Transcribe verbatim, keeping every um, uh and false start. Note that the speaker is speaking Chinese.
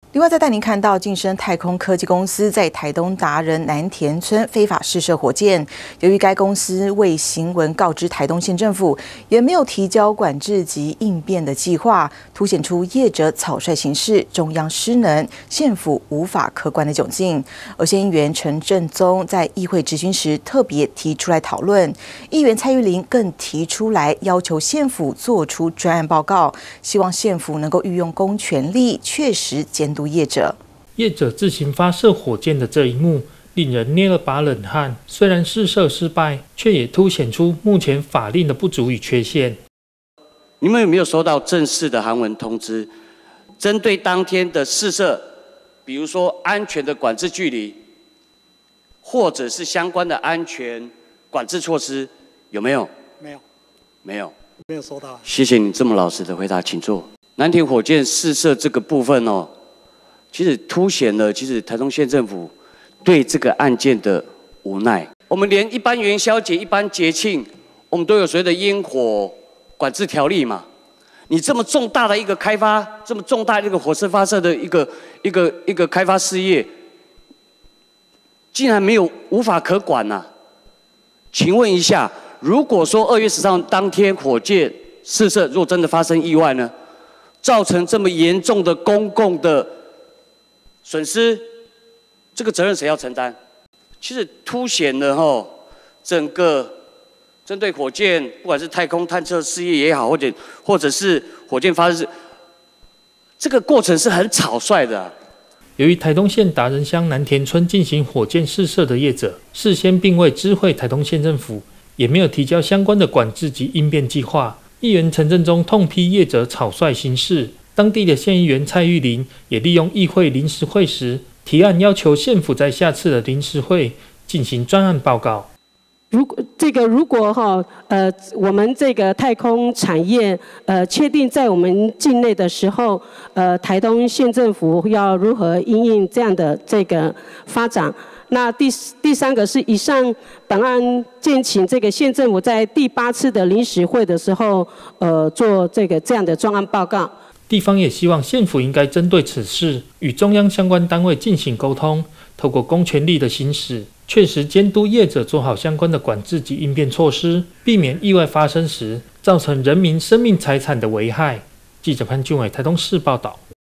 另外，再带您看到晋升太空科技公司在台东达人南田村非法试射火箭，由于该公司未行文告知台东县政府，也没有提交管制及应变的计划，凸显出业者草率行事、中央失能、县府无法可管的窘境。而县议员陈振宗在议会质询时特别提出来讨论，议员蔡玉玲更提出来要求县府做出专案报告，希望县府能够运用公权力，确实监督业者。 业者自行发射火箭的这一幕，令人捏了把冷汗。虽然试射失败，却也凸显出目前法令的不足与缺陷。 你们有没有收到正式的韩文通知？针对当天的试射，比如说安全的管制距离，或者是相关的安全管制措施，有没有？ 没有， 没有， 没有收到。 谢谢你这么老实的回答，请坐。南田火箭试射这个部分哦，其实凸显了其实台东县政府对这个案件的无奈。我们连一般元宵节、一般节庆，我们都有所谓的烟火管制条例嘛。你这么重大的一个开发，这么重大的一个火箭发射的一个一个一个开发事业，竟然没有无法可管呐、啊？请问一下，如果说二月十三号当天火箭试射，如果真的发生意外呢？造成这么严重的公共的损失，这个责任谁要承担？其实凸显了吼整个针对火箭，不管是太空探测事业也好，或者或者是火箭发射，这个过程是很草率的、啊。 由于台东县达人乡南田村进行火箭试射的业者，事先并未知会台东县政府，也没有提交相关的管制及应变计划。议员陈振宗痛批业者草率行事，当地的县议员蔡玉玲也利用议会临时会时提案，要求县府在下次的临时会进行专案报告。 如果这个如果哈呃我们这个太空产业呃确定在我们境内的时候，呃台东县政府要如何因应这样的这个发展？那第第三个是以上本案建请这个县政府在第八次的临时会的时候，呃做这个这样的专案报告。 地方也希望县府应该针对此事与中央相关单位进行沟通，透过公权力的行使，确实监督业者做好相关的管制及应变措施，避免意外发生时造成人民生命财产的危害。记者潘俊伟台东市报道。